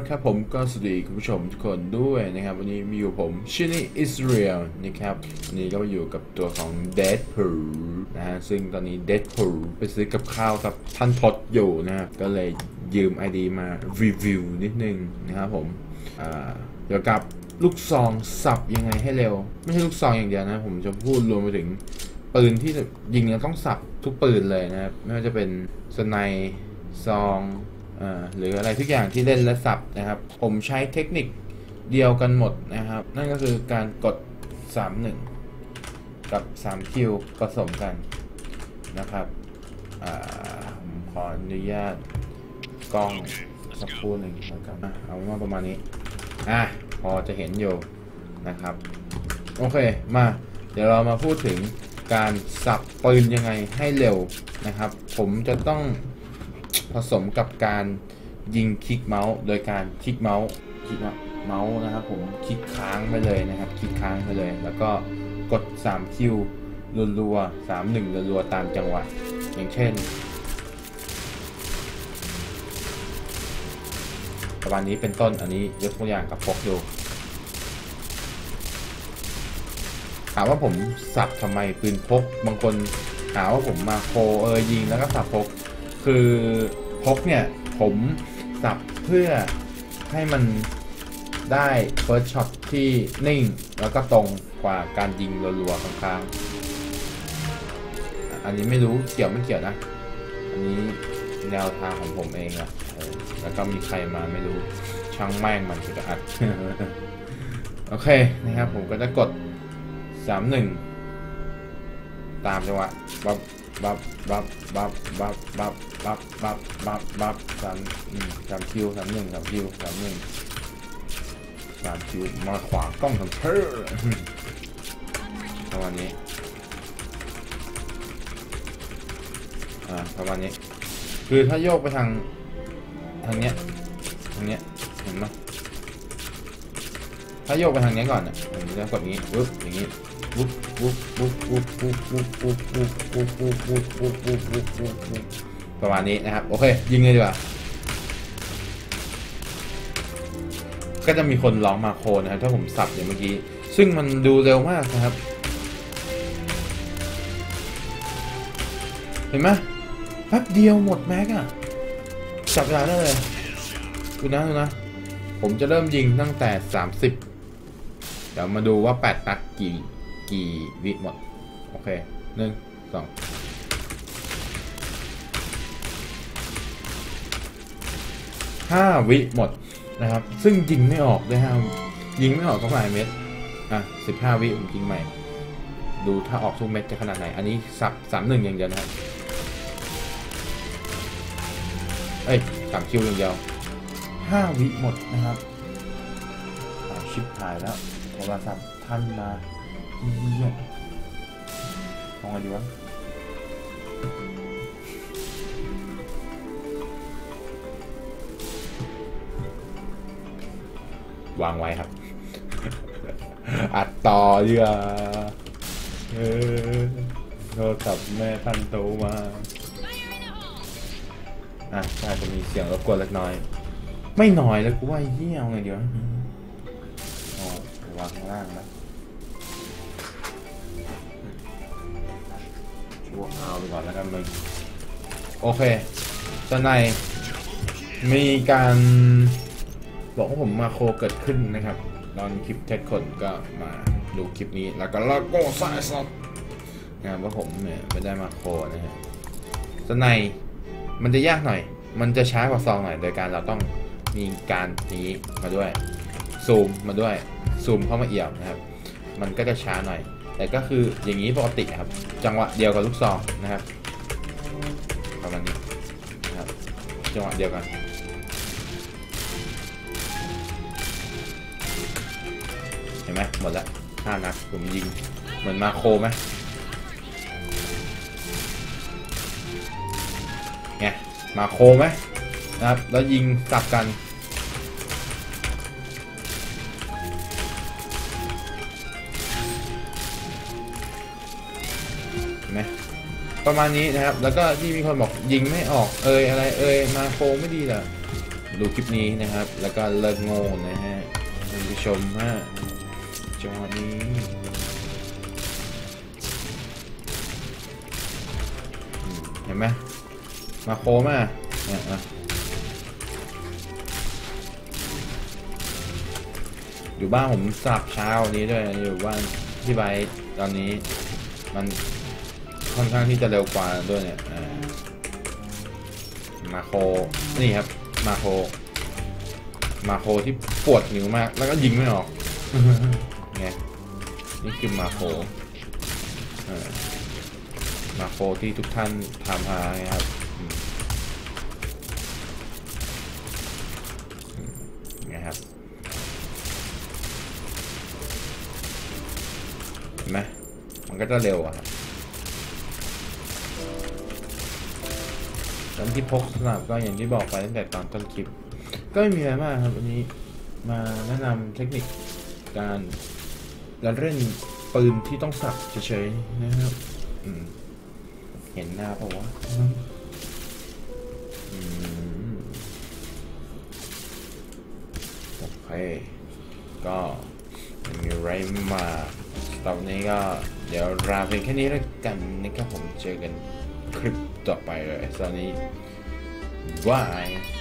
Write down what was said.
นะครับผมก็สวัสดีคุณผู้ชมทุกคนด้วยนะครับวันนี้มีอยู่ผมชื่อนี่อิสราเอลนะครับวันนี้ก็มาอยู่กับตัวของ Deadpool นะฮะซึ่งตอนนี้ Deadpool ไปซื้อกับข้าวกับท่านพดอยู่นะครับก็เลยยืม ID มารีวิวนิดนึงนะครับผมเกี่ยวกับลูกซองสับยังไงให้เร็วไม่ใช่ลูกซองอย่างเดียวนะผมจะพูดรวมไปถึงปืนที่ยิงแล้วต้องสับทุกปืนเลยนะครับไม่ว่าจะเป็นสไนป์ซองหรืออะไรทุกอย่างที่เล่นและสับนะครับผมใช้เทคนิคเดียวกันหมดนะครับนั่นก็คือการกด 3-1 กับ 3 คิวผสมกันนะครับผมขออนุญาตกล้องสักครู่หนึ่งแล้วกันเอามาประมาณนี้พอจะเห็นอยู่นะครับโอเคมาเดี๋ยวเรามาพูดถึงการสับปืนยังไงให้เร็วนะครับผมจะต้องผสมกับการยิงคลิกเมาส์โดยการคลิกเมาส์นะครับผมคลิกค้างไปเลยนะครับคลิกค้างไปเลยแล้วก็กด3คิวรัวๆ3-1รัวๆตามจังหวะอย่างเช่นประมาณนี้เป็นต้นอันนี้ยกตัวอย่างกับพกดูถามว่าผมสับทำไมปืนพกบางคนถามว่าผมมาโคยิงแล้วก็สับพกคือพกเนี่ยผมสับเพื่อให้มันได้ first shot ที่นิ่งแล้วก็ตรงกว่าการยิงรัวๆค้างๆอันนี้ไม่รู้เกี่ยวไม่เกี่ยวนะอันนี้แนวทางของผมเองอะแล้วก็มีใครมาไม่รู้ช่างแม่งมันจะอัด โอเคนะครับผมก็จะกด 3-1 ตามจังหวะบับ3คิว3-1มาขวางกล้องทำเธอประมาณนี้ประมาณนี้คือถ้าโยกไปทางเนี้ยเห็นไหมถ้าโยกไปทางนี้ก่อนผมจะกดอย่างนี้ปุ๊บอย่างนี้ประมาณนี้นะครับโอเคยิงเลยดีกว่าก็จะมีคนร้องมาโคนะครับถ้าผมสับอย่างเมื่อกี้ซึ่งมันดูเร็วมากนะครับเห็นไหมแป๊บเดียวหมดแม็กอะจับเวลาได้เลยดูนะผมจะเริ่มยิงตั้งแต่30เดี๋ยวมาดูว่า8นัดกี่วิหมดโอเค1 2 5 วิหมดนะครับซึ่งยิงไม่ออกด้วยฮะยิงไม่ออกก็หลายเม็ด15 วิผมยิงใหม่ดูถ้าออกทุกเม็ดจะขนาดไหนอันนี้สับ3-1อย่างเดียวนะครับ3 คิวอย่างเดียว5 วิหมดนะครับชิปหายแล้วโทรศัพท์ท่านมาเยี่ยมมองอะไรดีวะวางไว้ครับอัดต่อดีกว่าโทรศัพท์แม่ท่านโทรมาใช่จะมีเสียงรบกวนเล็กน้อยไม่น้อยแล้วกูว่าเยี่ยมไงเดี๋ยววางข้างล่างนะช่วงเอาไปก่อนแล้วกันมึงโอเคตอนในมีการบอกว่าผมมาโคเกิดขึ้นนะครับตอนคลิปเทสคนก็มาดูคลิปนี้แล้วก็ลากโก้สายสับว่าผมเนี่ยไม่ได้มาโคนะฮะตอนในมันจะยากหน่อยมันจะช้ากว่าซองหน่อยโดยการเราต้องมีการนี้มาด้วยซูมมาด้วยซูมเข้ามาเอี่ยวนะครับมันก็จะช้าหน่อยแต่ก็คืออย่างนี้ปกติครับจังหวะเดียวกับลูกซองนะครับประมาณนี้นะครับจังหวะเดียวกันเห็นไหมหมดละ5 นัดผมยิงเหมือนมาโคไหมไงมาโคไหมนะครับแล้วยิงสับกันเห็นไหมประมาณนี้นะครับแล้วก็ที่มีคนบอกยิงไม่ออกอะไรมาโคไม่ดีเหรอดูคลิปนี้นะครับแล้วก็เลิกโง่นะฮะท่านผู้ชมฮะจังหวะนี้เห็นไหมมาโคมาอยู่บ้านผมสลับเช้านี้ด้วยอยู่บ้านที่ไบตอนนี้มันค่อนข้างที่จะเร็วกว่าด้วยเนี่ยมาโคนี่ครับมาโคที่ปวดนิ้วมากแล้วก็ยิงไม่ออกไงนี่คือมาโคที่ทุกท่านถามหาครับไงครับเห็นไหมมันก็จะเร็วอะครับตอนที่พกสนับก็อย่างที่บอกไปตั้งแต่ตอนต้นคลิปก็ไม่มีอะไรมากครับวันนี้มาแนะนำเทคนิคการเล่นปืนที่ต้องสับเฉยๆนะครับเห็นหน้าปะวะโอเคก็มีอะไรมาตอนนี้ก็เดี๋ยวลาเพียงแค่นี้แล้วกันนะครับผมเจอกันคลิปต่อไปเลยตอนนี้บาย